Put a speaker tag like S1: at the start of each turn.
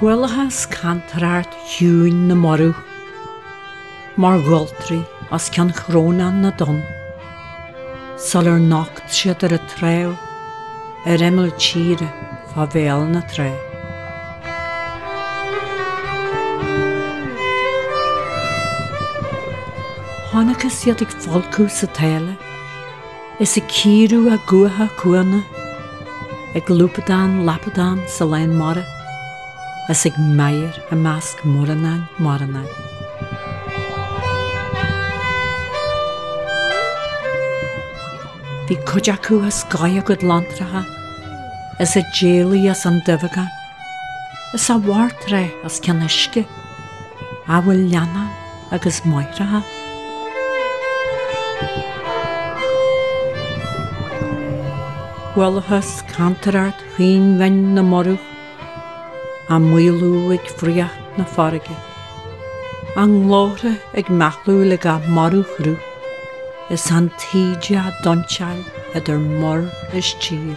S1: Gwylachas cantarart hiwn na morw, mar gwoltri as can chronan na don. Sol nocht siad y trew, emel tîre fa fel na tre. Hanaka siad ag folcw sa tele, is y cirw a gwaha cwana, ag lwpadan lapadan sa lein mara, as ag mair a masg moranan. Fi cwjacu as gaia gud lantraha, as a jeli as an dyfagan, as a wartre as canishke, a wil lianan agus moiraha. Gwylachas cantarart chyn wen na morw, a mwylw ag friach na ffarge. Ang lore ag machlw lig a morw chrw, is an tidia donchal yd'r mor ys tîr.